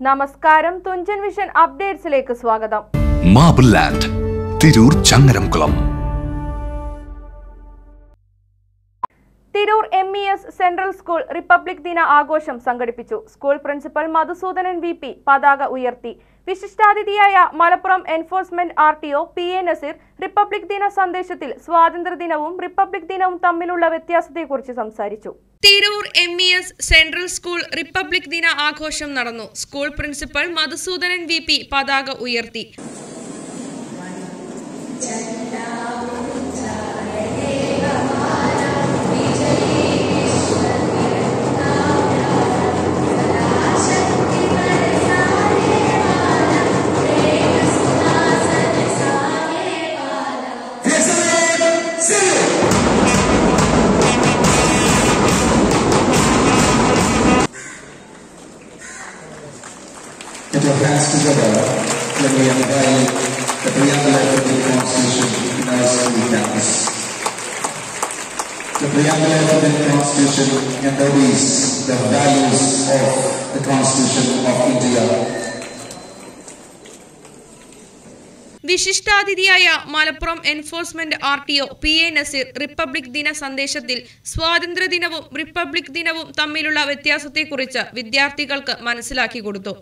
നമസ്കാരം, തുഞ്ചൻ വിഷൻ അപ്ഡേറ്റ്സിലേക്ക് സ്വാഗതം. Marble land, Tirur Changaramkulam. Tirur MES central school republic ദിന ആഘോഷം സംഘടിപ്പിച്ചു. സ്കൂൾ പ്രിൻസിപ്പൽ മധുസൂദനൻ VP പതാക ഉയർത്തി. വിശിഷ്ടാതിഥിയായ Malappuram enforcement RTO PA Naseer republic ദിന സന്ദേശത്തിൽ സ്വാതന്ത്ര്യദിനവും റിപ്പബ്ലിക് ദിനവും തമ്മിലുള്ള വ്യത്യാസത്തെക്കുറിച്ച് സംസാരിച്ചു. Tirur MES central school republic ദിന ആഘോഷം നടന്നു. സ്കൂൾ പ്രിൻസിപ്പൽ മധുസൂദനൻ VP പതാക ഉയർത്തി. Put your hands together when we unveil the preamble of the Constitution in our school campus. The preamble of the Constitution embodies the values of the Constitution of India. വിശിഷ്ടാതിഥിയായ Malappuram enforcement RTO PA Naseer republic ദിന സന്ദേശത്തിൽ സ്വാതന്ത്ര്യദിനവും republic ദിനവും തമ്മിലുള്ള വ്യത്യാസത്തെക്കുറിച്ച് വിദ്യാർത്ഥികൾക്ക് മനസ്സിലാക്കി കൊടുത്തു.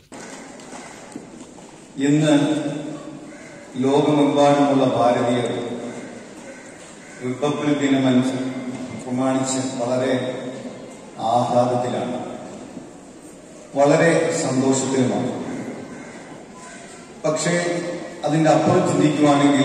ഇന്ന് ലോകമെമ്പാടുമുള്ള ഭാരതീയർ റിപ്പബ്ലിക് ദിനം പ്രമാണിച്ച് വളരെ ആഹ്ലാദത്തിലാണ്, വളരെ സന്തോഷത്തിലുമാണ്. പക്ഷേ അതിൻ്റെ അപ്പുറം ചിന്തിക്കുവാണെങ്കിൽ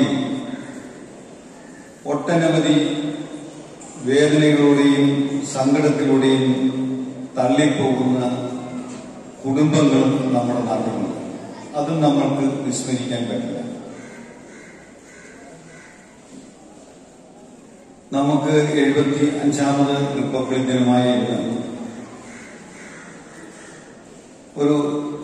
ഒട്ടനവധി വേദനകളുടെയും സങ്കടത്തിലൂടെയും തള്ളിപ്പോകുന്ന കുടുംബങ്ങളും നമ്മുടെ നാട്ടിലുണ്ട്. അതും നമ്മൾക്ക് വിസ്മരിക്കാൻ പറ്റില്ല. നമുക്ക് 75ാമത് റിപ്പബ്ലിക് ദിനമായ ഇന്ന് ഒരു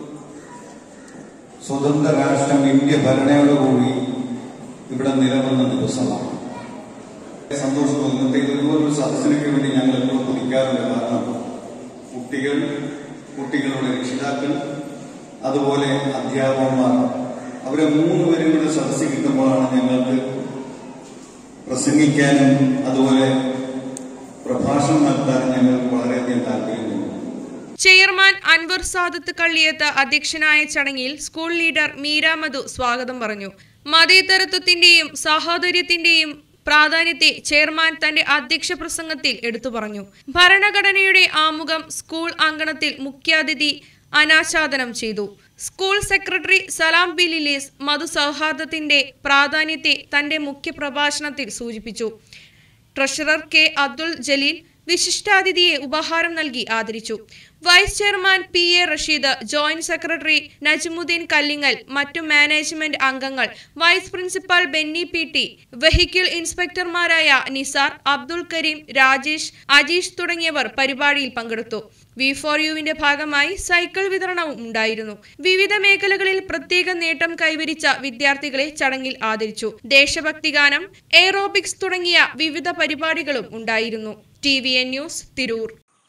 സ്വതന്ത്ര രാഷ്ട്രം ഇന്ത്യ ഭരണയോടുകൂടി ഇവിടെ നിലനിന്ന ദിവസമാണ്. സന്തോഷം ഇന്നത്തെ ഇതുപോലൊരു സദസ്സിനൊക്കെ വേണ്ടി ഞങ്ങൾ എപ്പോഴും കുതിക്കാറുണ്ട്. കാരണം കുട്ടികളുടെ രക്ഷിതാക്കൾ, അതുപോലെ അധ്യാപകന്മാർ, അവരെ 3 പേരും കൂടെ സദസ്സിൽ കിട്ടുമ്പോഴാണ് ഞങ്ങൾക്ക് പ്രസംഗിക്കാനും അതുപോലെ പ്രഭാഷണം നടത്താനും ഞങ്ങൾക്ക് വളരെയധികം താല്പര്യമുണ്ട്. ചെയർമാൻ അൻവർ സാദത്ത് കള്ളിയത്ത് അധ്യക്ഷനായ ചടങ്ങിൽ സ്കൂൾ ലീഡർ മീര മധു സ്വാഗതം പറഞ്ഞു. മതേതരത്വത്തിന്റെയും സാഹോദര്യത്തിന്റെയും പ്രാധാന്യത്തെ ചെയർമാൻ തന്റെ അധ്യക്ഷ പ്രസംഗത്തിൽ എടുത്തു പറഞ്ഞു. ഭരണഘടനയുടെ ആമുഖം സ്കൂൾ അങ്കണത്തിൽ മുഖ്യാതിഥി അനാച്ഛാദനം ചെയ്തു. സ്കൂൾ സെക്രട്ടറി സലാം ബിലിലീസ് മതസൗഹാർദ്ദത്തിന്റെ പ്രാധാന്യത്തെ തന്റെ മുഖ്യ പ്രഭാഷണത്തിൽ സൂചിപ്പിച്ചു. ട്രഷറർ K അബ്ദുൽ ജലീൽ വിശിഷ്ടാതിഥിയെ ഉപഹാരം നൽകി ആദരിച്ചു. Vice chairman PA Rasheed, joint secretary Najmuddeen Kallingal, മറ്റു മാനേജ്മെന്റ് അംഗങ്ങൾ, vice principal Benny PT, vehicle ഇൻസ്പെക്ടർമാരായ നിസാർ, അബ്ദുൽ കരീം, രാജേഷ്, അജീഷ് തുടങ്ങിയവർ പരിപാടിയിൽ പങ്കെടുത്തു. V4Uവിന്റെ ഭാഗമായി സൈക്കിൾ വിതരണവും ഉണ്ടായിരുന്നു. വിവിധ മേഖലകളിൽ പ്രത്യേക നേട്ടം കൈവരിച്ച വിദ്യാർത്ഥികളെ ചടങ്ങിൽ ആദരിച്ചു. ദേശഭക്തി ഗാനം, എയ്റോബിക്സ് തുടങ്ങിയ വിവിധ പരിപാടികളും ഉണ്ടായിരുന്നു. TVN news, Tirur.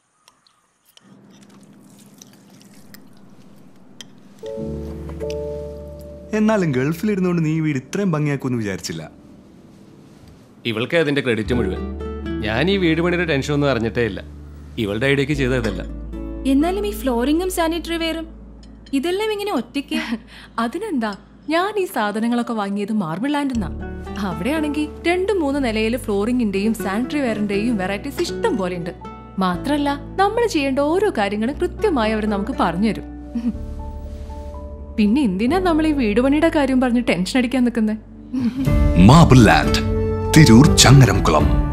എന്നാലും ഗൾഫിലിരുന്നുകൊണ്ട് നീ വീട് ഇത്രയും ഭംഗിയാക്കുമെന്ന് വിചാരിച്ചില്ല. ഇവൾക്ക് അതിന്റെ ക്രെഡിറ്റ് മുഴുവൻ. ഞാൻ ഈ വീട് പണിയുടെ ടെൻഷൻ ഒന്നും അറിഞ്ഞിട്ടേ ഇല്ല. ഇവളുടെ ഐഡിയക്ക് ചെയ്തതല്ല. എന്നാലും ഈ ഫ്ലോറിങ്ങും സാനിറ്ററി വെയറും ഇതെല്ലാം ഇങ്ങനെ ഒറ്റയ്ക്ക്? അതിനെന്താ, ഞാൻ ഈ സാധനങ്ങളൊക്കെ വാങ്ങിയത് മാർബിൾ ലാൻഡെന്നാ. അവിടെയാണെങ്കിൽ 2-3 നിലയിൽ ഫ്ലോറിങ്ങിന്റെയും സാനിറ്ററി വെയറിന്റെയും വെറൈറ്റീസ് ഇഷ്ടം പോലെ ഉണ്ട്. മാത്രല്ല നമ്മൾ ചെയ്യേണ്ട ഓരോ കാര്യങ്ങളും കൃത്യമായി അവർ നമുക്ക് പറഞ്ഞുതരും. പിന്നെ എന്തിനാ നമ്മൾ ഈ വീട് പണിയുടെ കാര്യം പറഞ്ഞ് ടെൻഷൻ അടിക്കാൻ നിൽക്കുന്നത്? Marble land, Tirur Changaramkulam.